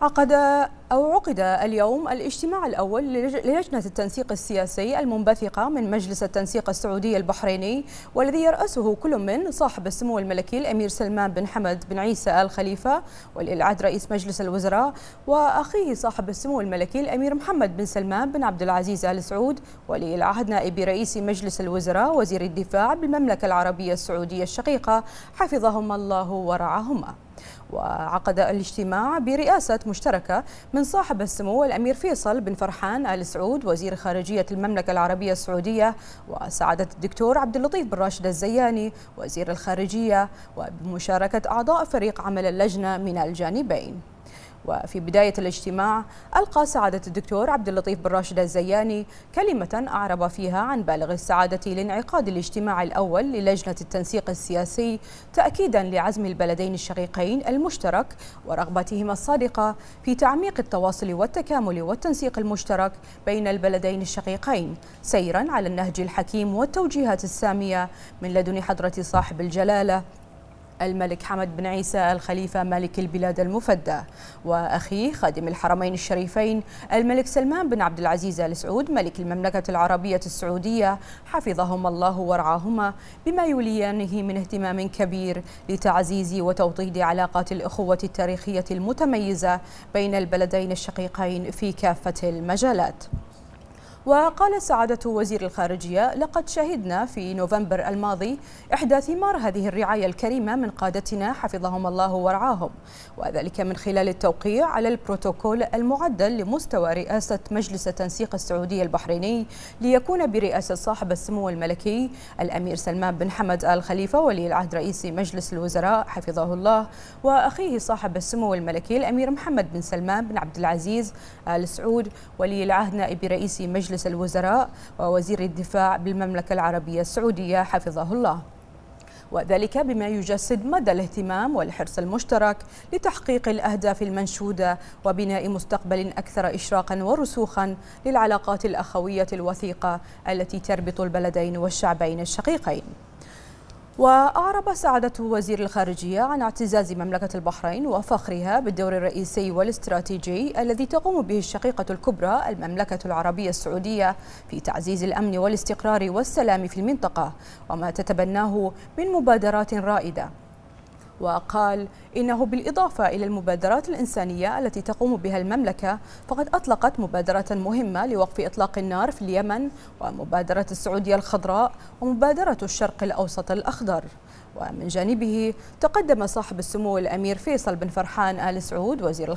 عقد اليوم الاجتماع الأول للجنة التنسيق السياسي المنبثقة من مجلس التنسيق السعودي البحريني، والذي يرأسه كل من صاحب السمو الملكي الأمير سلمان بن حمد بن عيسى آل خليفة ولي العهد رئيس مجلس الوزراء، وأخيه صاحب السمو الملكي الأمير محمد بن سلمان بن عبد العزيز آل سعود ولي العهد نائب رئيس مجلس الوزراء وزير الدفاع بالمملكة العربية السعودية الشقيقة حفظهما الله ورعاهما. وعقد الاجتماع برئاسة مشتركة من صاحب السمو الأمير فيصل بن فرحان آل سعود وزير خارجية المملكة العربية السعودية، وسعادة الدكتور عبد اللطيف بن راشد الزياني وزير الخارجية، وبمشاركة أعضاء فريق عمل اللجنة من الجانبين. وفي بداية الاجتماع ألقى سعادة الدكتور عبد اللطيف بن راشد الزياني كلمة أعرب فيها عن بالغ السعادة لانعقاد الاجتماع الأول للجنة التنسيق السياسي، تأكيدا لعزم البلدين الشقيقين المشترك ورغبتهما الصادقة في تعميق التواصل والتكامل والتنسيق المشترك بين البلدين الشقيقين، سيرا على النهج الحكيم والتوجيهات السامية من لدن حضرة صاحب الجلالة الملك حمد بن عيسى آل خليفة مالك البلاد المفدى، وأخيه خادم الحرمين الشريفين الملك سلمان بن عبد العزيز آل سعود ملك المملكة العربية السعودية حفظهما الله ورعاهما، بما يوليانه من اهتمام كبير لتعزيز وتوطيد علاقات الأخوة التاريخية المتميزة بين البلدين الشقيقين في كافة المجالات. وقال سعادة وزير الخارجية: لقد شهدنا في نوفمبر الماضي إحدى ثمار هذه الرعاية الكريمة من قادتنا حفظهم الله ورعاهم، وذلك من خلال التوقيع على البروتوكول المعدل لمستوى رئاسة مجلس التنسيق السعودي البحريني، ليكون برئاسة صاحب السمو الملكي الأمير سلمان بن حمد آل خليفة ولي العهد رئيس مجلس الوزراء حفظه الله، وأخيه صاحب السمو الملكي الأمير محمد بن سلمان بن عبد العزيز آل سعود ولي العهد نائب رئيس مجلس الوزراء ووزير الدفاع بالمملكة العربية السعودية حفظه الله، وذلك بما يجسد مدى الاهتمام والحرص المشترك لتحقيق الأهداف المنشودة وبناء مستقبل أكثر إشراقا ورسوخا للعلاقات الأخوية الوثيقة التي تربط البلدين والشعبين الشقيقين. وأعرب سعادة وزير الخارجية عن اعتزاز مملكة البحرين وفخرها بالدور الرئيسي والاستراتيجي الذي تقوم به الشقيقة الكبرى المملكة العربية السعودية في تعزيز الأمن والاستقرار والسلام في المنطقة وما تتبناه من مبادرات رائدة. وقال إنه بالإضافة إلى المبادرات الإنسانية التي تقوم بها المملكة، فقد أطلقت مبادرة مهمة لوقف إطلاق النار في اليمن، ومبادرة السعودية الخضراء، ومبادرة الشرق الأوسط الأخضر. ومن جانبه تقدم صاحب السمو الأمير فيصل بن فرحان آل سعود وزير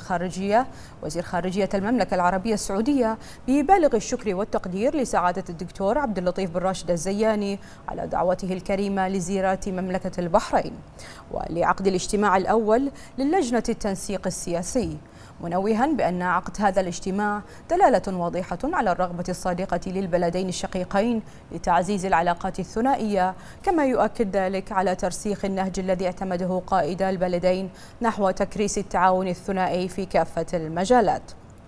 خارجية المملكة العربية السعودية ببالغ الشكر والتقدير لسعادة الدكتور عبد اللطيف بن راشد الزياني على دعوته الكريمة لزيارة مملكة البحرين ولعقد الاجتماع الأول للجنة التنسيق السياسي، منوها بأن عقد هذا الاجتماع دلالة واضحة على الرغبة الصادقة للبلدين الشقيقين لتعزيز العلاقات الثنائية، كما يؤكد ذلك على ترسيخ النهج الذي اعتمده قائدا البلدين نحو تكريس التعاون الثنائي في كافة المجالات،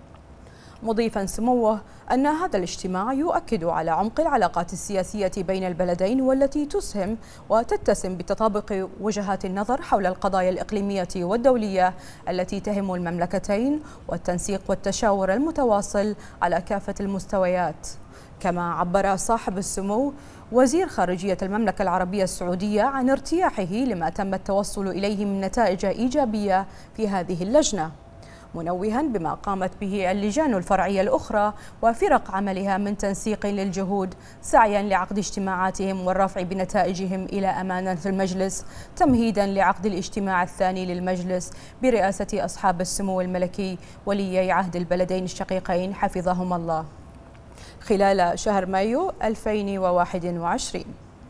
مضيفا سموه أن هذا الاجتماع يؤكد على عمق العلاقات السياسية بين البلدين، والتي تسهم وتتسم بتطابق وجهات النظر حول القضايا الإقليمية والدولية التي تهم المملكتين، والتنسيق والتشاور المتواصل على كافة المستويات. كما عبر صاحب السمو وزير خارجية المملكة العربية السعودية عن ارتياحه لما تم التوصل إليه من نتائج إيجابية في هذه اللجنة، منوها بما قامت به اللجان الفرعية الأخرى وفرق عملها من تنسيق للجهود سعيا لعقد اجتماعاتهم والرفع بنتائجهم إلى أمانة المجلس، تمهيدا لعقد الاجتماع الثاني للمجلس برئاسة أصحاب السمو الملكي وليي عهد البلدين الشقيقين حفظهما الله خلال شهر مايو 2021.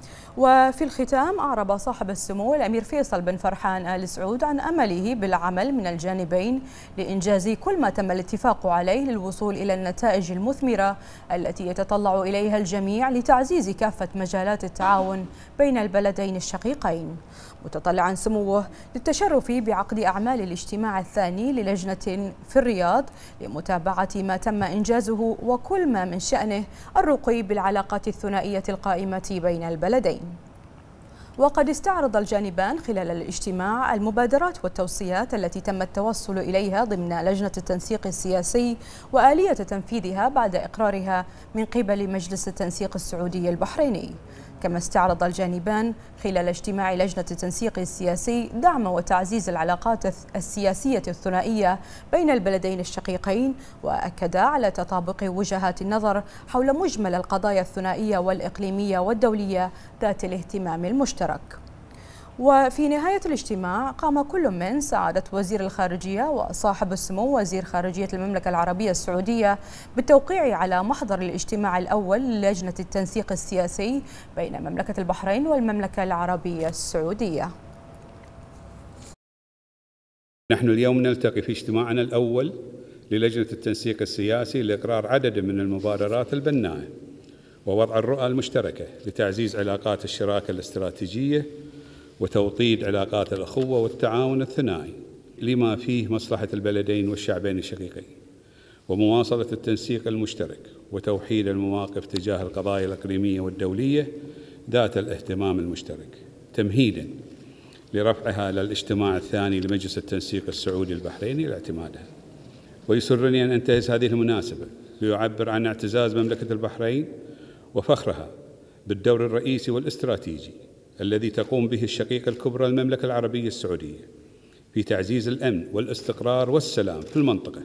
وفي الختام أعرب صاحب السمو الأمير فيصل بن فرحان آل سعود عن أمله بالعمل من الجانبين لإنجاز كل ما تم الاتفاق عليه للوصول إلى النتائج المثمرة التي يتطلع إليها الجميع لتعزيز كافة مجالات التعاون بين البلدين الشقيقين، متطلعا سموه للتشرف بعقد أعمال الاجتماع الثاني للجنة في الرياض لمتابعة ما تم إنجازه وكل ما من شأنه الرقي بالعلاقات الثنائية القائمة بين البلدين. وقد استعرض الجانبان خلال الاجتماع المبادرات والتوصيات التي تم التوصل إليها ضمن لجنة التنسيق السياسي وآلية تنفيذها بعد إقرارها من قبل مجلس التنسيق السعودي البحريني. كما استعرض الجانبان خلال اجتماع لجنة التنسيق السياسي دعم وتعزيز العلاقات السياسية الثنائية بين البلدين الشقيقين، وأكدا على تطابق وجهات النظر حول مجمل القضايا الثنائية والإقليمية والدولية ذات الاهتمام المشترك. وفي نهاية الاجتماع قام كل من سعادة وزير الخارجية وصاحب السمو وزير خارجية المملكة العربية السعودية بالتوقيع على محضر الاجتماع الأول للجنة التنسيق السياسي بين مملكة البحرين والمملكة العربية السعودية. نحن اليوم نلتقي في اجتماعنا الأول للجنة التنسيق السياسي لإقرار عدد من المبادرات البناءة ووضع الرؤى المشتركة لتعزيز علاقات الشراكة الاستراتيجية وتوطيد علاقات الأخوة والتعاون الثنائي لما فيه مصلحة البلدين والشعبين الشقيقين، ومواصلة التنسيق المشترك وتوحيد المواقف تجاه القضايا الإقليمية والدولية ذات الاهتمام المشترك، تمهيداً لرفعها للاجتماع الثاني لمجلس التنسيق السعودي البحريني لاعتمادها. ويسرني أن أنتهز هذه المناسبة ليعبر عن اعتزاز مملكة البحرين وفخرها بالدور الرئيسي والاستراتيجي الذي تقوم به الشقيقة الكبرى المملكة العربية السعودية في تعزيز الأمن والاستقرار والسلام في المنطقة،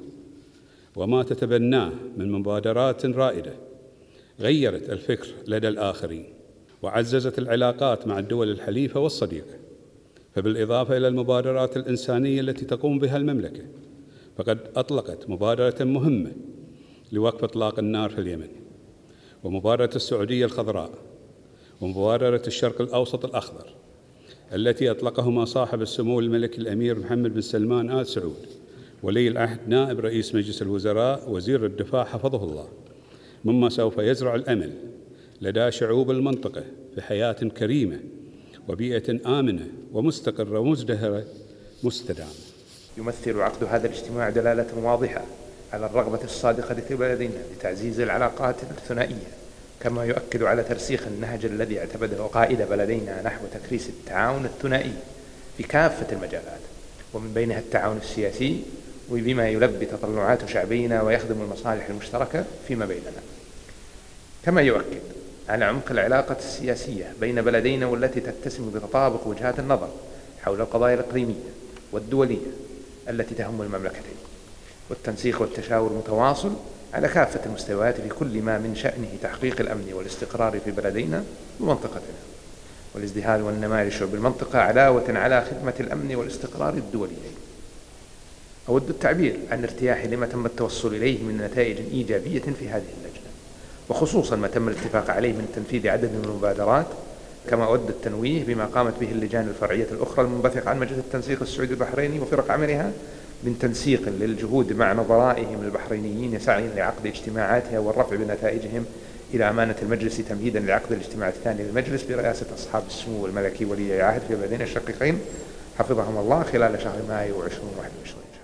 وما تتبناه من مبادرات رائدة غيرت الفكر لدى الآخرين وعززت العلاقات مع الدول الحليفة والصديقة. فبالإضافة إلى المبادرات الإنسانية التي تقوم بها المملكة، فقد أطلقت مبادرة مهمة لوقف إطلاق النار في اليمن، ومبادرة السعودية الخضراء، ومبادرة الشرق الأوسط الأخضر التي أطلقهما صاحب السمو الملكي الأمير محمد بن سلمان آل سعود ولي العهد نائب رئيس مجلس الوزراء وزير الدفاع حفظه الله، مما سوف يزرع الأمل لدى شعوب المنطقة في حياة كريمة وبيئة آمنة ومستقرة ومزدهرة مستدامة. يمثل عقد هذا الاجتماع دلالة واضحة على الرغبة الصادقة في بلدينا لتعزيز العلاقات الثنائية، كما يؤكد على ترسيخ النهج الذي اعتمده قائد بلدينا نحو تكريس التعاون الثنائي في كافة المجالات، ومن بينها التعاون السياسي وبما يلبي تطلعات شعبينا ويخدم المصالح المشتركة فيما بيننا. كما يؤكد على عمق العلاقة السياسية بين بلدينا والتي تتسم بتطابق وجهات النظر حول القضايا الإقليمية والدولية التي تهم المملكتين، والتنسيق والتشاور متواصل على كافة المستويات في كل ما من شأنه تحقيق الأمن والاستقرار في بلدينا ومنطقتنا، والازدهار والنماء لشعوب المنطقة علاوة على خدمة الأمن والاستقرار الدوليين. أود التعبير عن ارتياحي لما تم التوصل إليه من نتائج إيجابية في هذه اللجنة، وخصوصا ما تم الاتفاق عليه من تنفيذ عدد من المبادرات. كما أود التنويه بما قامت به اللجان الفرعية الأخرى المنبثقة عن مجلس التنسيق السعودي البحريني وفرق عملها من تنسيق للجهود مع نظرائهم البحرينيين يسعين لعقد اجتماعاتها والرفع بنتائجهم إلى أمانة المجلس، تمهيدا لعقد الاجتماع الثاني للمجلس برئاسة أصحاب السمو الملكي ولي العهد في البلدين الشقيقين حفظهم الله خلال شهر مايو 2021.